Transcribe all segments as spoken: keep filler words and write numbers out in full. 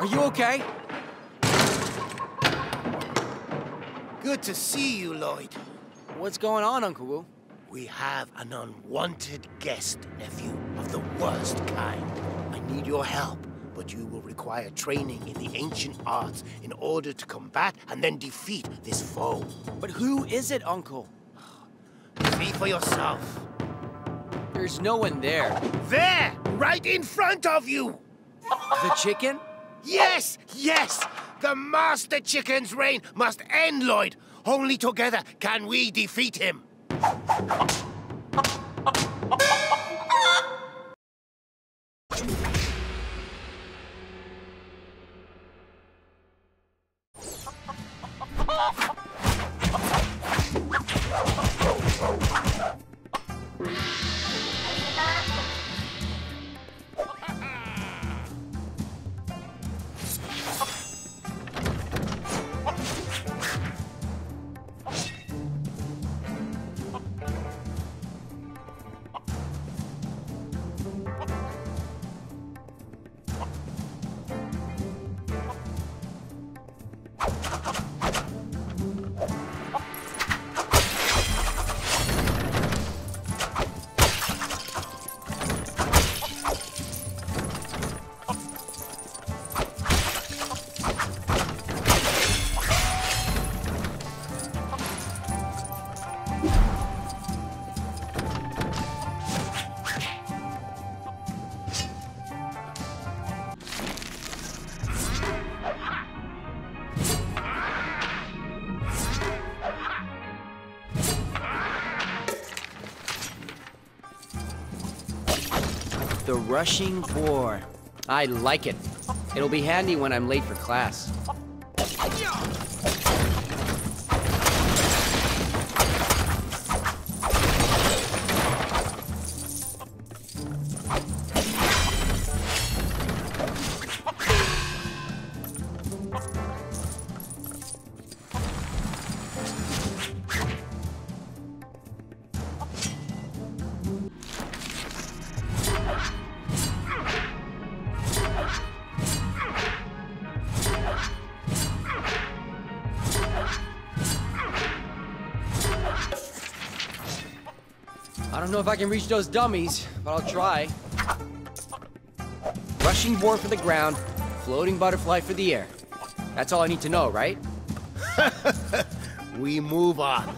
you okay? Good to see you, Lloyd. What's going on, Uncle Wu? We have an unwanted guest, nephew, of the worst kind. I need your help, but you will require training in the ancient arts in order to combat and then defeat this foe. But who is it, Uncle? See for yourself. There's no one there. There! Right in front of you! The chicken? Yes! Yes! The Master Chicken's reign must end, Lloyd. Only together can we defeat him. The rushing boar. I like it. It'll be handy when I'm late for class. I don't know if I can reach those dummies, but I'll try. Rushing boar for the ground, floating butterfly for the air. That's all I need to know, right? We move on.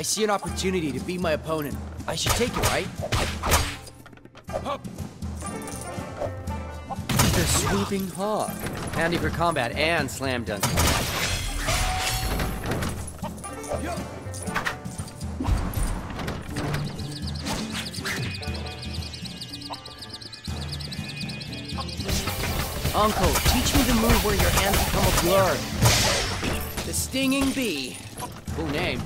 see an opportunity to beat my opponent. I should take it, right? The swooping hawk. Handy for combat and slam dunk. Uncle, teach me the move where your hands become a blur. The stinging bee. Cool name.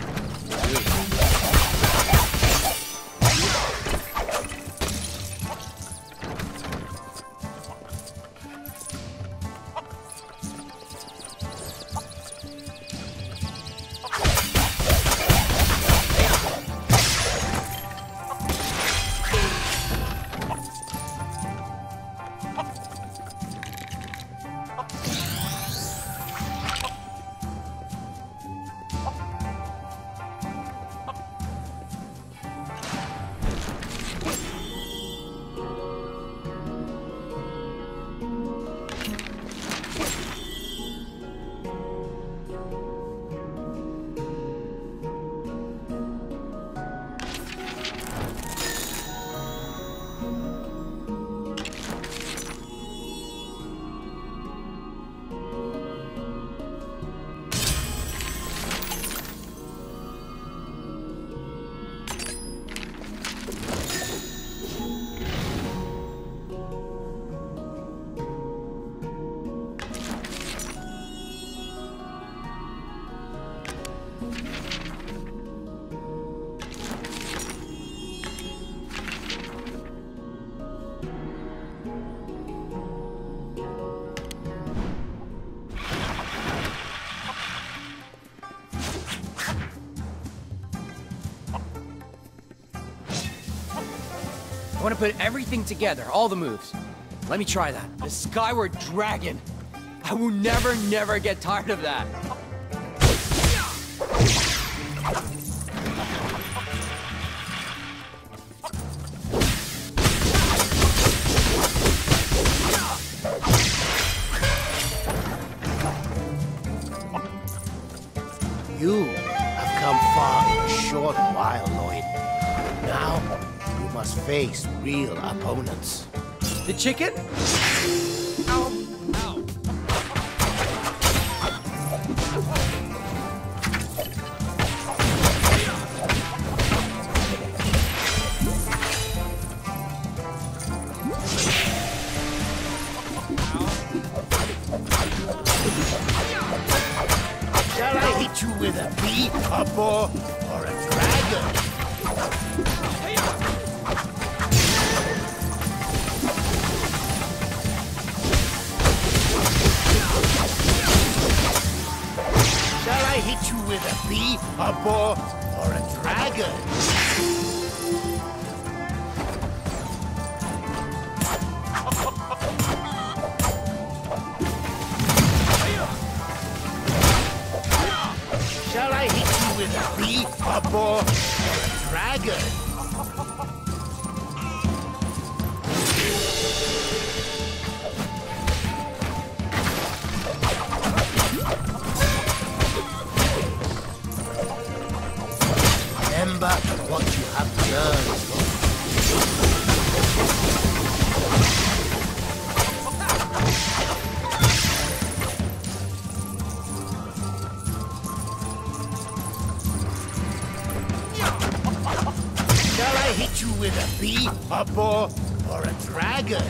I want to put everything together, all the moves. Let me try that. The Skyward Dragon. I will never, never get tired of that. You have come far in a short while, Lloyd. Now, you must face real opponents. The chicken? Ow. Ow. Shall I hit you with a bee, a boar, or a dragon? Shall I hit you with a bee, a boar, or a dragon? Shall I hit you with a bee, a boar, or a dragon? Remember what you have learned. Shall I hit you with a bee, a boar, or a dragon?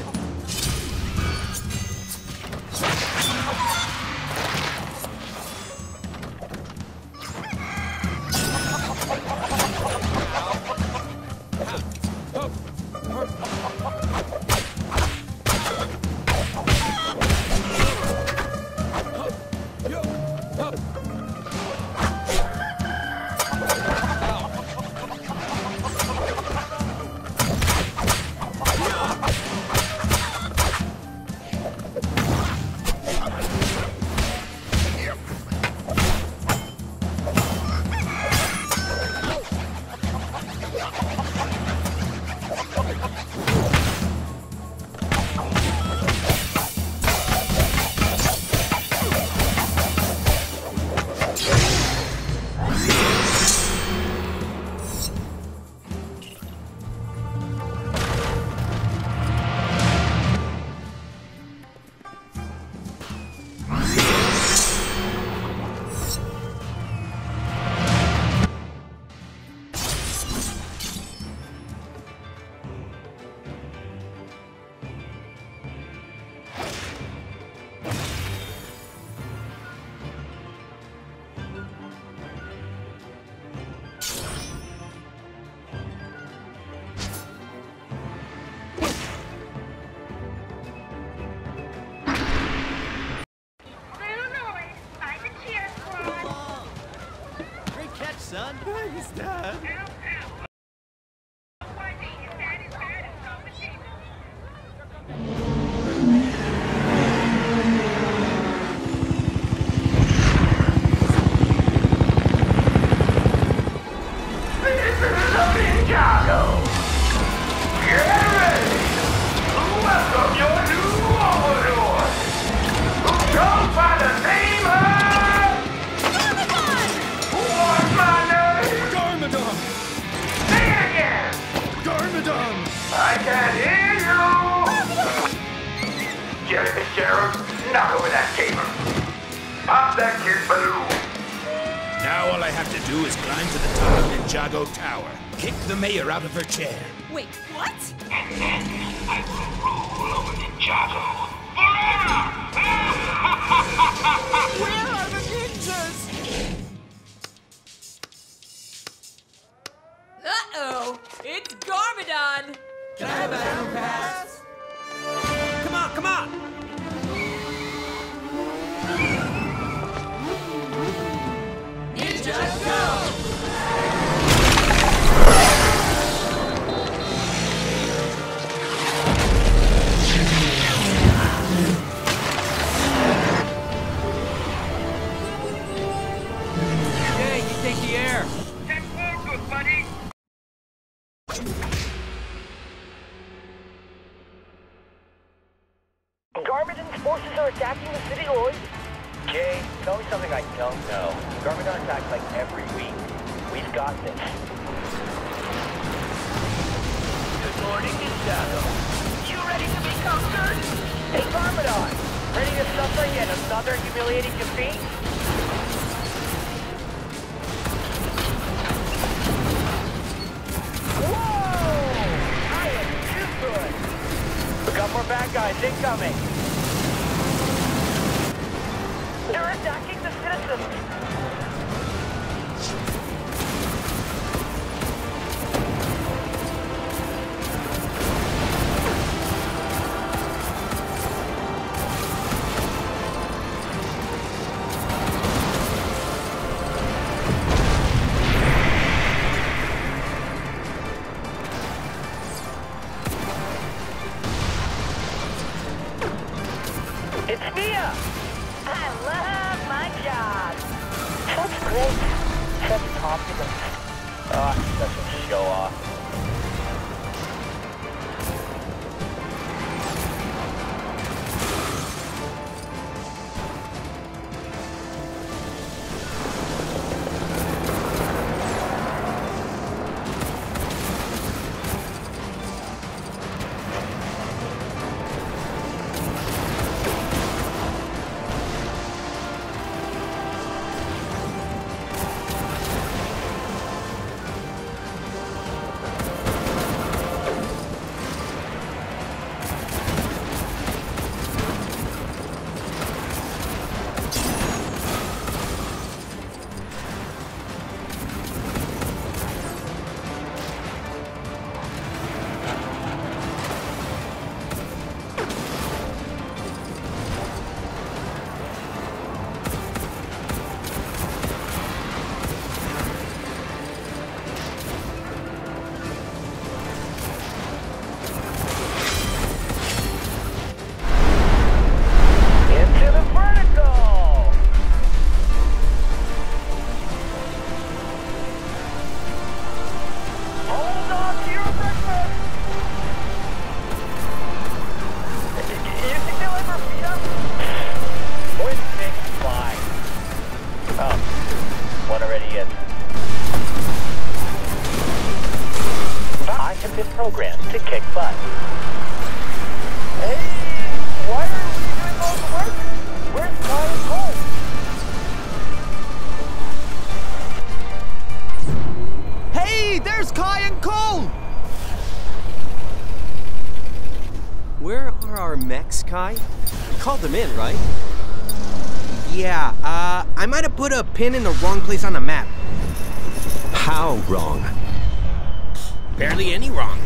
NINJAGO! Get ready! Welcome your new overlord! Who goes by the name of... Garmadon! What's my name? Garmadon! Say it again! Garmadon! I can't hear you! Jerry Fitzgerald, knock over that table. Pop that kid's balloon. Now all I have to do is climb to the top of NINJAGO Tower, kick the mayor out of her chair. Wait, what? And then I will rule over NINJAGO forever! Where are the ninjas? Uh-oh! It's Garmadon! Can I have a battle pass? Come on, come on! Ninjas go! Hey, you take the air. Take focus, buddy! Garmadon's forces are attacking the city, Lloyd. Jay, tell me something I don't know. Garmadon attacks like every week. We've got this. Good morning, NINJAGO. You ready to be conquered? Hey, Garmadon! Ready to suffer yet another humiliating defeat? Whoa! I am too good! We got more bad guys incoming! They're attacking the citizens! It's Mia! I love my job! Such great, such confidence. Ah, such a show off. Programmed to kick butt. Hey, why are we doing all the work? Where's Kyle Cole? Hey, there's Kai and Cole! Where are our mechs, Kai? You called them in, right? Yeah, uh, I might have put a pin in the wrong place on the map. How wrong? Barely any wrong.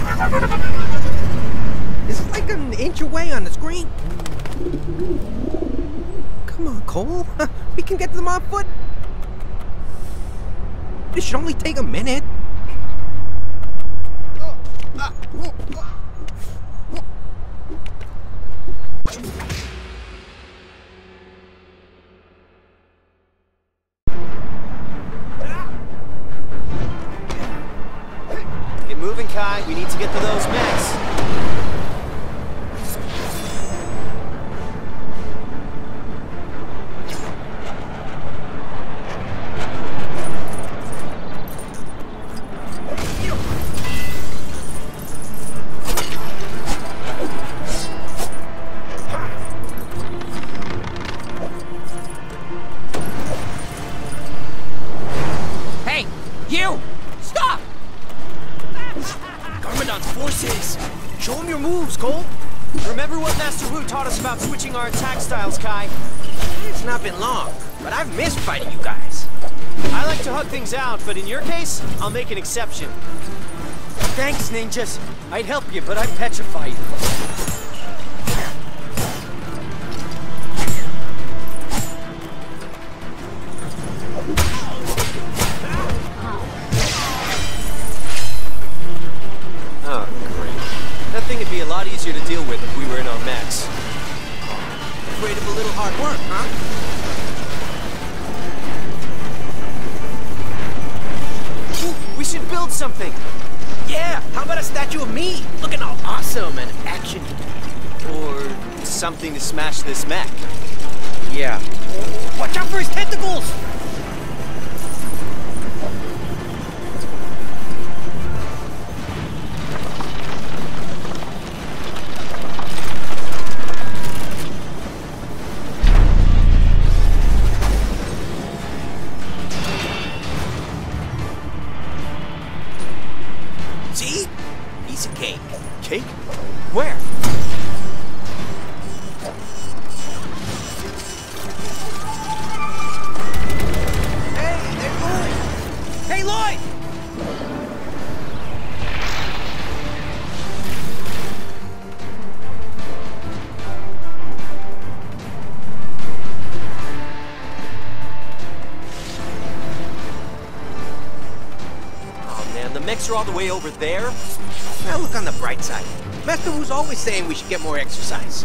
It's like an inch away on the screen. Come on, Cole. We can get them on foot. It should only take a minute. Get moving, Kai. We need to get to those mechs. Hey, you! Stop! Garmadon's forces! Show him your moves, Cole! Remember what Master Wu taught us about switching our attack styles, Kai? It's not been long, but I've missed fighting you guys. I like to hug things out, but in your case, I'll make an exception. Thanks, ninjas. I'd help you, but I'm petrified. Oh, great. That thing would be a lot easier to deal with if we were in our mechs. Afraid of a little hard work, huh? Ooh, we should build something! Yeah, how about a statue of me? Looking all awesome and action. Or something to smash this mech. Yeah. Watch out for his tentacles! See? Piece of cake. Cake? Where? Hey, they're Lloyd! Hey, Lloyd! Oh man, the mechs are all the way over there? Now look on the bright side. Master Wu's always saying we should get more exercise.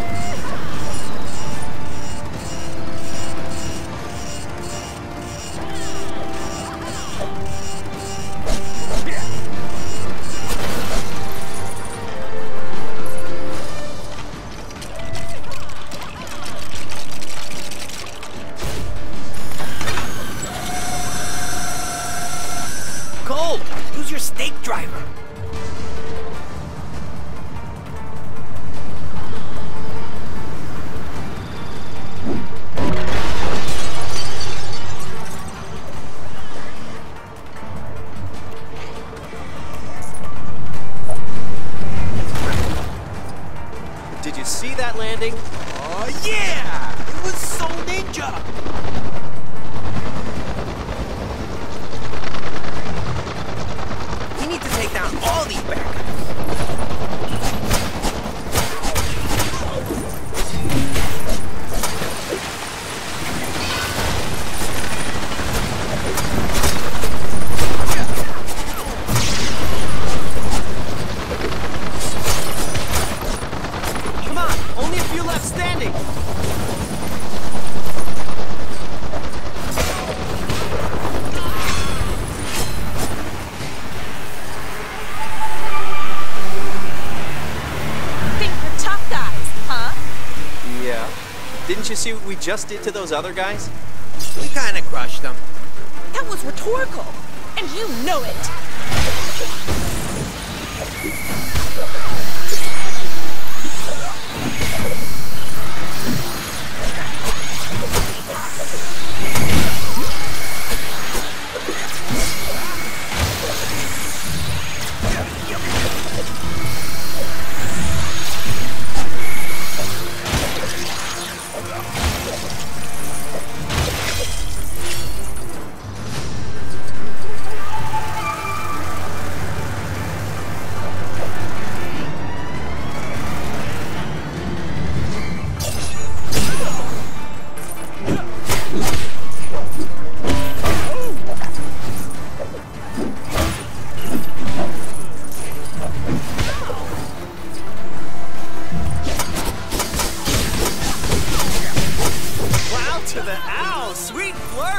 Cole, who's your stake driver? Did you see that landing? Oh yeah! It was so ninja! We need to take down all these bad guys. Come on, only a few left standing. Think we're tough guys, huh? Yeah. Didn't you see what we just did to those other guys? We kinda crushed them. That was rhetorical, and you know it.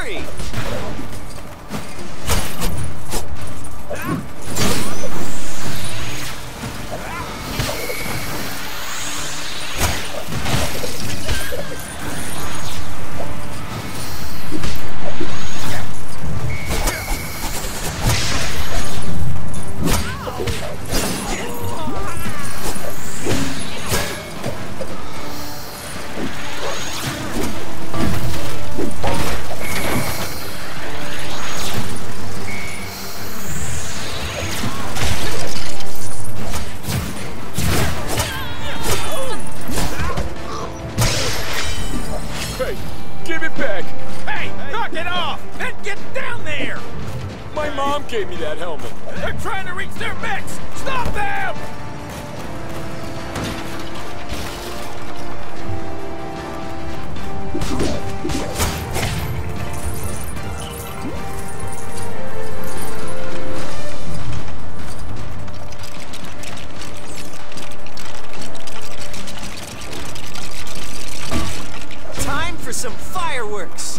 hurry! Give it back! Hey, knock it off! And get down there! My mom gave me that helmet. They're trying to reach their mechs! Stop them! Time for some fireworks!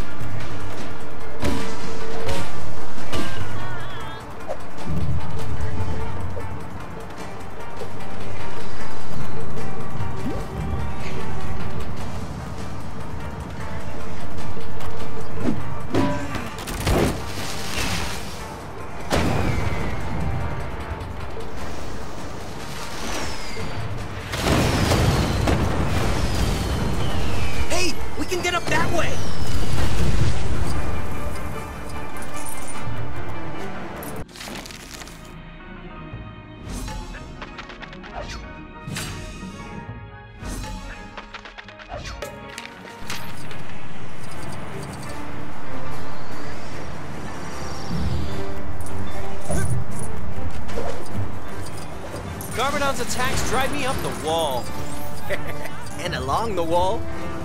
Hey, we can get up that way! Garbodon's attacks drive me up the wall. And along the wall.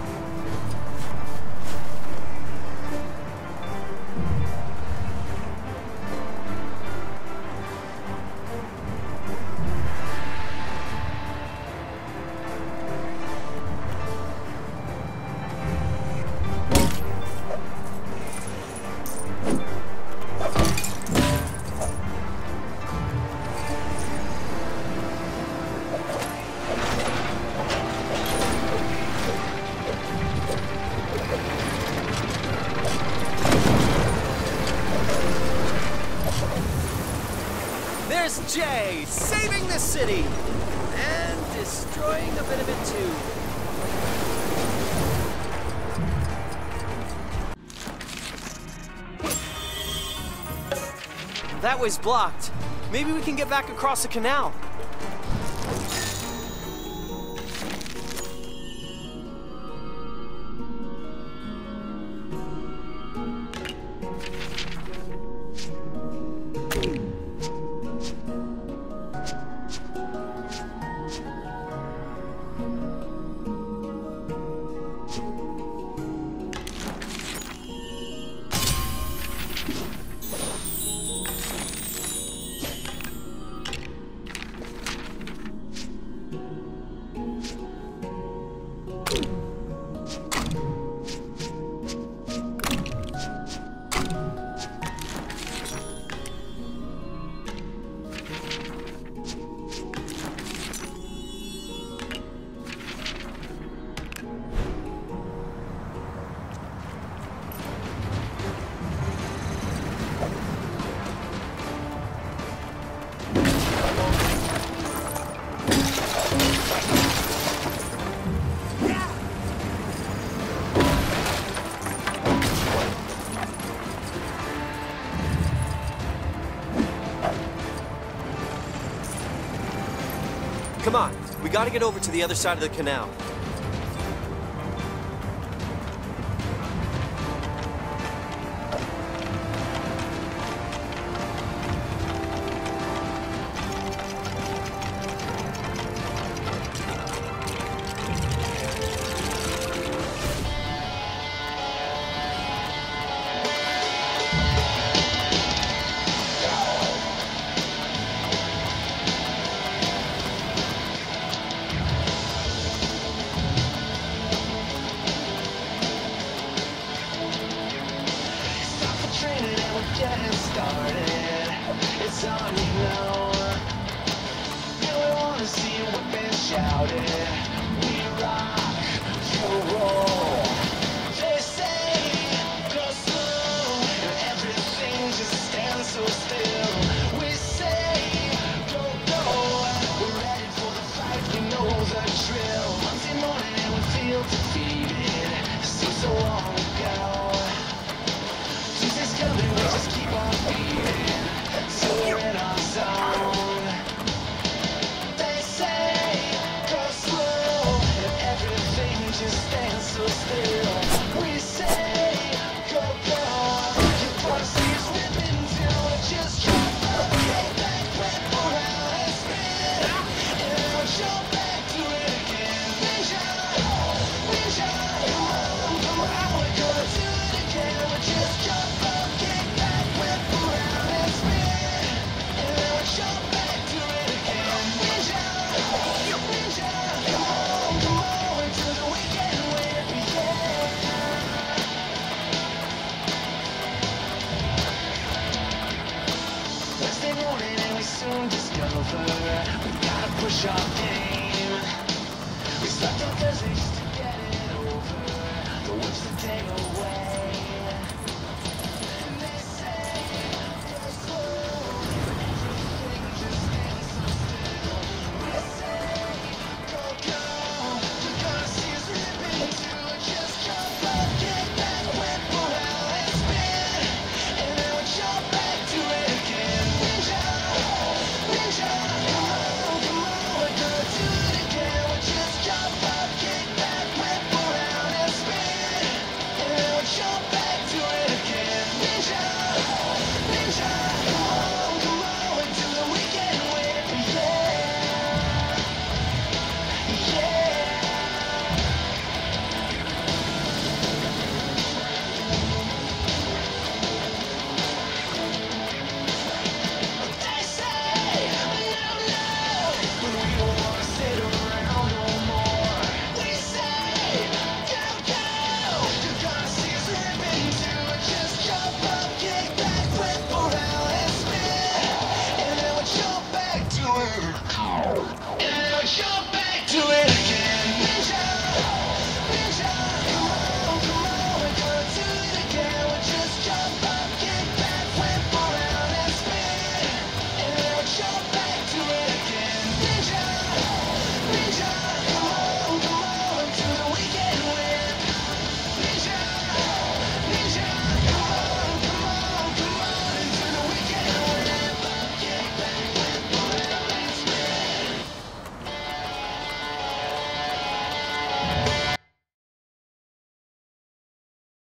There's Jay, saving the city! And destroying a bit of it too. That way's blocked. Maybe we can get back across the canal. Come on, we gotta get over to the other side of the canal. shout it. We rock, you roll. They say, go slow, and everything just stands so still. We say, go, go, we're ready for the fight, we know the drill. Monday morning and we feel defeated. Seems so long ago. Tuesday's coming, we just keep on beating. So we're in our zone. They say, go slow, and everything just stands so still. We say, go, go, you wanna see us whipping till it just drop. Okay, back, flip around and spin, and then we'll jump back to it again. Ninja, ninja, come on, come on, we're gonna do it again. We'll just jump up, kick back, whip around and spin, and then we'll jump back to it again. Ninja, ninja, come on, come on, until the weekend when it begins. Wednesday morning and we soon discover we gotta push our game. We slept on Thursday just to get it over. The work's the day away.